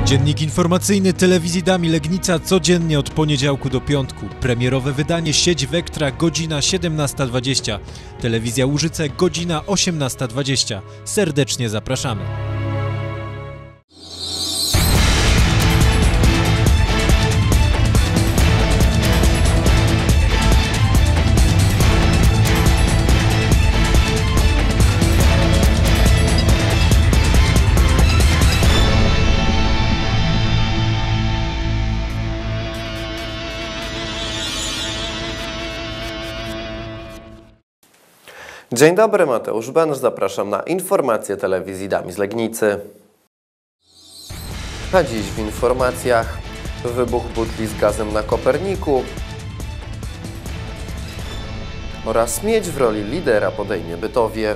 Dziennik informacyjny Telewizji Dami Legnica codziennie od poniedziałku do piątku. Premierowe wydanie Sieć Vectra, godzina 17:20. Telewizja Łużyce, godzina 18:20. Serdecznie zapraszamy. Dzień dobry, Mateusz Benz, zapraszam na informacje Telewizji Dami z Legnicy. A dziś w informacjach: wybuch butli z gazem na Koperniku oraz miedź w roli lidera podejmie Bytowie.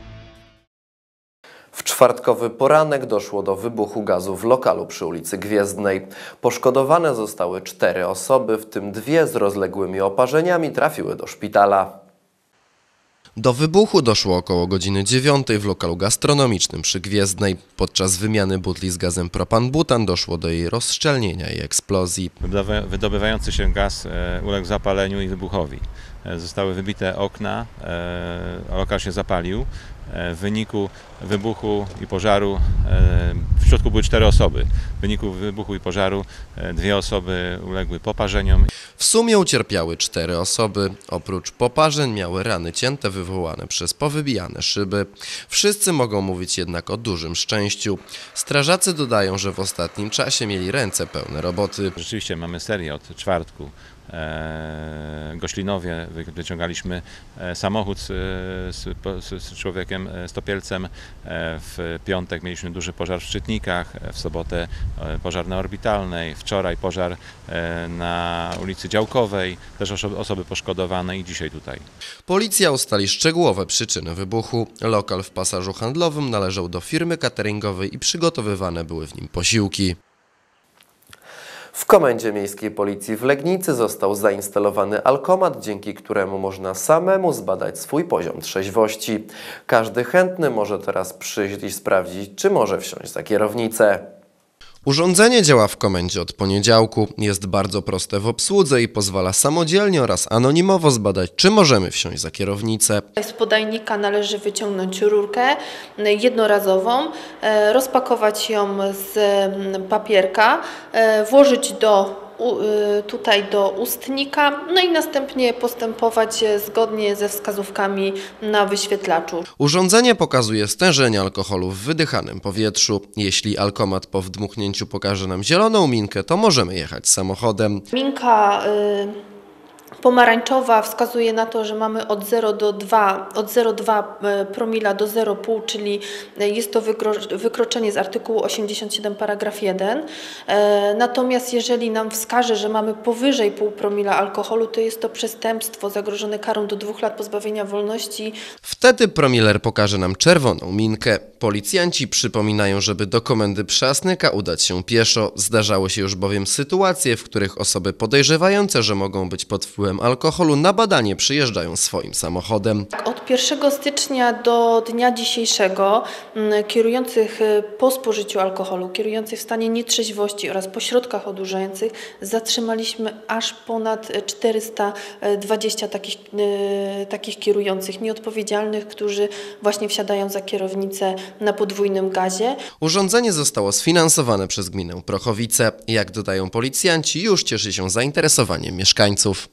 W czwartkowy poranek doszło do wybuchu gazu w lokalu przy ulicy Gwiezdnej. Poszkodowane zostały 4 osoby, w tym 2 z rozległymi oparzeniami trafiły do szpitala. Do wybuchu doszło około godziny 9 w lokalu gastronomicznym przy Gwiezdnej. Podczas wymiany butli z gazem propan-butan doszło do jej rozszczelnienia i eksplozji. Wydobywający się gaz uległ zapaleniu i wybuchowi. Zostały wybite okna, lokal się zapalił. W wyniku wybuchu i pożaru, w środku były 4 osoby. W wyniku wybuchu i pożaru 2 osoby uległy poparzeniom. W sumie ucierpiały 4 osoby. Oprócz poparzeń miały rany cięte wywołane przez powybijane szyby. Wszyscy mogą mówić jednak o dużym szczęściu. Strażacy dodają, że w ostatnim czasie mieli ręce pełne roboty. Rzeczywiście mamy serię od czwartku. Goślinowie wyciągaliśmy samochód z człowiekiem, z topielcem. W piątek mieliśmy duży pożar w Szczytnikach, w sobotę pożar na Orbitalnej, wczoraj pożar na ulicy Działkowej, też osoby poszkodowane i dzisiaj tutaj. Policja ustali szczegółowe przyczyny wybuchu. Lokal w Pasażu Handlowym należał do firmy cateringowej i przygotowywane były w nim posiłki. W Komendzie Miejskiej Policji w Legnicy został zainstalowany alkomat, dzięki któremu można samemu zbadać swój poziom trzeźwości. Każdy chętny może teraz przyjść i sprawdzić, czy może wsiąść za kierownicę. Urządzenie działa w komendzie od poniedziałku, jest bardzo proste w obsłudze i pozwala samodzielnie oraz anonimowo zbadać, czy możemy wsiąść za kierownicę. Z podajnika należy wyciągnąć rurkę jednorazową, rozpakować ją z papierka, włożyć tutaj do ustnika, no i następnie postępować zgodnie ze wskazówkami na wyświetlaczu. Urządzenie pokazuje stężenie alkoholu w wydychanym powietrzu. Jeśli alkomat po wdmuchnięciu pokaże nam zieloną minkę, to możemy jechać samochodem. Minka pomarańczowa wskazuje na to, że mamy od 0,2 promila do 0,5, czyli jest to wykroczenie z artykułu 87 paragraf 1. Natomiast jeżeli nam wskaże, że mamy powyżej 0,5 promila alkoholu, to jest to przestępstwo zagrożone karą do 2 lat pozbawienia wolności. Wtedy promiler pokaże nam czerwoną minkę. Policjanci przypominają, żeby do komendy Przasnyka udać się pieszo. Zdarzały się już bowiem sytuacje, w których osoby podejrzewające, że mogą być pod wpływem alkoholu, na badanie przyjeżdżają swoim samochodem. Od 1 stycznia do dnia dzisiejszego kierujących po spożyciu alkoholu, kierujących w stanie nietrzeźwości oraz po środkach odurzających zatrzymaliśmy aż ponad 420 takich kierujących nieodpowiedzialnych, którzy właśnie wsiadają za kierownicę na podwójnym gazie. Urządzenie zostało sfinansowane przez gminę Prochowice. Jak dodają policjanci, już cieszy się zainteresowaniem mieszkańców.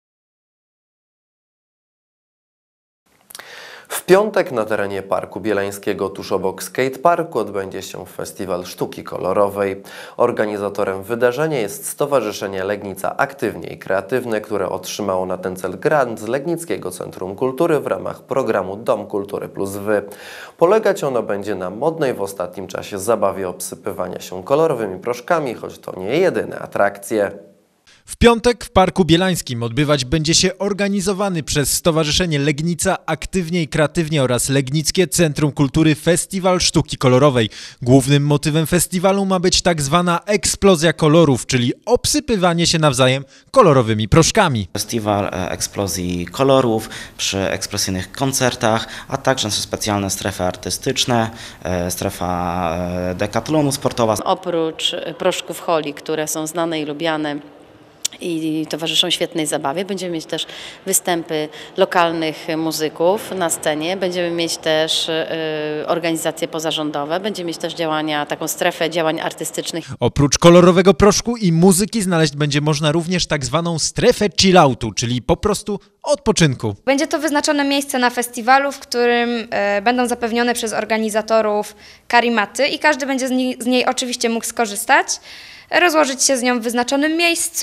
W piątek na terenie Parku Bielańskiego tuż obok skateparku odbędzie się Festiwal Sztuki Kolorowej. Organizatorem wydarzenia jest Stowarzyszenie Legnica Aktywnie i Kreatywne, które otrzymało na ten cel grant z Legnickiego Centrum Kultury w ramach programu Dom Kultury Plus Wy. Polegać ono będzie na modnej w ostatnim czasie zabawie obsypywania się kolorowymi proszkami, choć to nie jedyne atrakcje. W piątek w Parku Bielańskim odbywać będzie się organizowany przez Stowarzyszenie Legnica Aktywnie i Kreatywnie oraz Legnickie Centrum Kultury Festiwal Sztuki Kolorowej. Głównym motywem festiwalu ma być tak zwana eksplozja kolorów, czyli obsypywanie się nawzajem kolorowymi proszkami. Festiwal eksplozji kolorów przy ekspresyjnych koncertach, a także nasze specjalne strefy artystyczne, strefa dekatlonu sportowa. Oprócz proszków Holi, które są znane i lubiane i towarzyszą świetnej zabawie, będziemy mieć też występy lokalnych muzyków na scenie, będziemy mieć też organizacje pozarządowe, będziemy mieć też taką strefę działań artystycznych. Oprócz kolorowego proszku i muzyki znaleźć będzie można również tak zwaną strefę chilloutu, czyli po prostu odpoczynku. Będzie to wyznaczone miejsce na festiwalu, w którym będą zapewnione przez organizatorów karimaty i każdy będzie z niej oczywiście mógł skorzystać, rozłożyć się z nią w wyznaczonym miejscu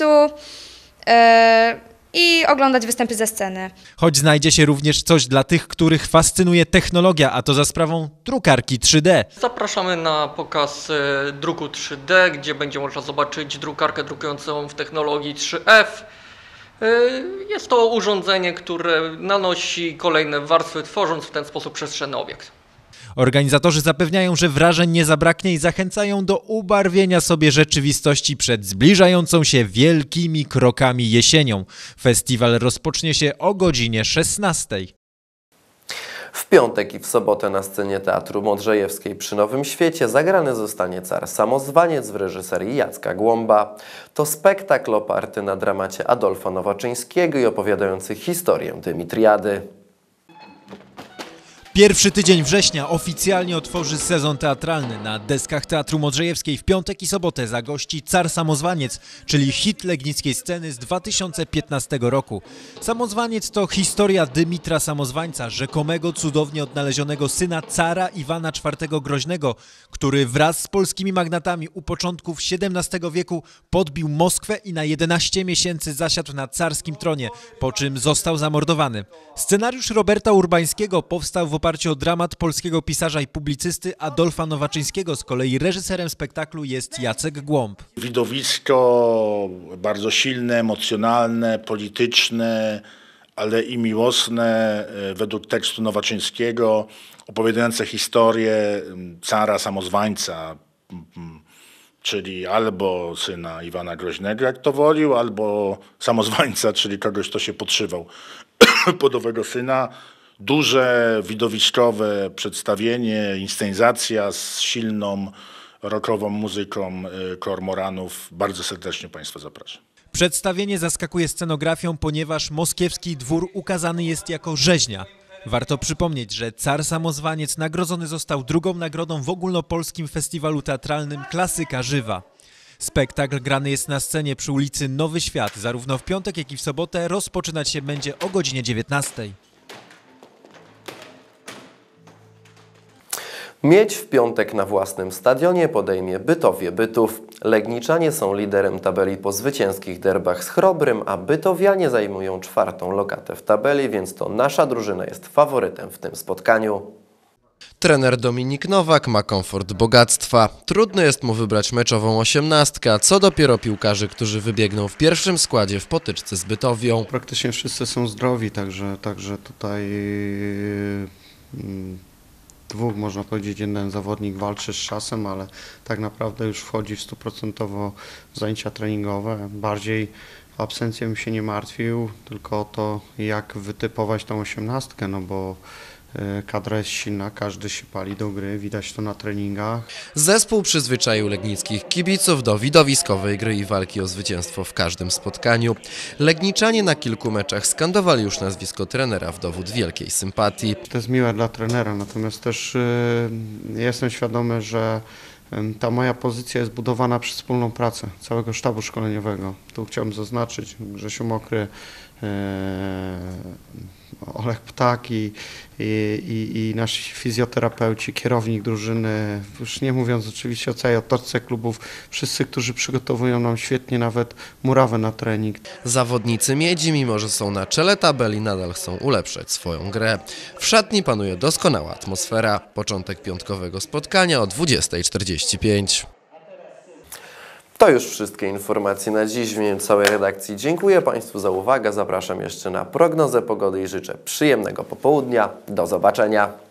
i oglądać występy ze sceny. Choć znajdzie się również coś dla tych, których fascynuje technologia, a to za sprawą drukarki 3D. Zapraszamy na pokaz druku 3D, gdzie będzie można zobaczyć drukarkę drukującą w technologii 3F. Jest to urządzenie, które nanosi kolejne warstwy, tworząc w ten sposób przestrzenny obiekt. Organizatorzy zapewniają, że wrażeń nie zabraknie i zachęcają do ubarwienia sobie rzeczywistości przed zbliżającą się wielkimi krokami jesienią. Festiwal rozpocznie się o godzinie 16. W piątek i w sobotę na scenie Teatru Modrzejewskiej przy Nowym Świecie zagrany zostanie Car Samozwaniec w reżyserii Jacka Głąba. To spektakl oparty na dramacie Adolfa Nowaczyńskiego i opowiadający historię Dymitriady. Pierwszy tydzień września oficjalnie otworzy sezon teatralny. Na deskach Teatru Modrzejewskiej w piątek i sobotę zagości Car Samozwaniec, czyli hit legnickiej sceny z 2015 roku. Samozwaniec to historia Dymitra Samozwańca, rzekomego cudownie odnalezionego syna cara Iwana IV Groźnego, który wraz z polskimi magnatami u początków XVII wieku podbił Moskwę i na 11 miesięcy zasiadł na carskim tronie, po czym został zamordowany. Scenariusz Roberta Urbańskiego powstał w oparciu o dramat polskiego pisarza i publicysty Adolfa Nowaczyńskiego. Z kolei reżyserem spektaklu jest Jacek Głąb. Widowisko bardzo silne, emocjonalne, polityczne, ale i miłosne według tekstu Nowaczyńskiego, opowiadające historię cara samozwańca, czyli albo syna Iwana Groźnego, jak to wolił, albo samozwańca, czyli kogoś, kto się podszywał pod owego syna. Duże, widowiskowe przedstawienie, inscenizacja z silną, rockową muzyką Kormoranów. Bardzo serdecznie Państwa zapraszam. Przedstawienie zaskakuje scenografią, ponieważ moskiewski dwór ukazany jest jako rzeźnia. Warto przypomnieć, że Car Samozwaniec nagrodzony został drugą nagrodą w ogólnopolskim festiwalu teatralnym Klasyka Żywa. Spektakl grany jest na scenie przy ulicy Nowy Świat. Zarówno w piątek, jak i w sobotę rozpoczynać się będzie o godzinie 19. Miedź w piątek na własnym stadionie podejmie Bytowie Bytów. Legniczanie są liderem tabeli po zwycięskich derbach z Chrobrym, a bytowianie zajmują 4. lokatę w tabeli, więc to nasza drużyna jest faworytem w tym spotkaniu. Trener Dominik Nowak ma komfort bogactwa. Trudno jest mu wybrać meczową 18, a co dopiero piłkarzy, którzy wybiegną w pierwszym składzie w potyczce z Bytowią. Praktycznie wszyscy są zdrowi, także tutaj dwóch, można powiedzieć, jeden zawodnik walczy z czasem, ale tak naprawdę już wchodzi w 100% zajęcia treningowe. Bardziej absencją się nie martwił, tylko o to, jak wytypować tą 18, no bo kadra jest silna, każdy się pali do gry, widać to na treningach. Zespół przyzwyczaił legnickich kibiców do widowiskowej gry i walki o zwycięstwo w każdym spotkaniu. Legniczanie na kilku meczach skandowali już nazwisko trenera w dowód wielkiej sympatii. To jest miłe dla trenera, natomiast też jestem świadomy, że ta moja pozycja jest budowana przez wspólną pracę całego sztabu szkoleniowego. Tu chciałbym zaznaczyć Grzesiu Mokry, Olek Ptak i nasi fizjoterapeuci, kierownik drużyny, już nie mówiąc oczywiście o całej otoczce klubów, wszyscy, którzy przygotowują nam świetnie nawet murawę na trening. Zawodnicy Miedzi, mimo że są na czele tabeli, nadal chcą ulepszać swoją grę. W szatni panuje doskonała atmosfera. Początek piątkowego spotkania o 20:45. To już wszystkie informacje na dziś. W imieniu całej redakcji dziękuję Państwu za uwagę. Zapraszam jeszcze na prognozę pogody i życzę przyjemnego popołudnia. Do zobaczenia.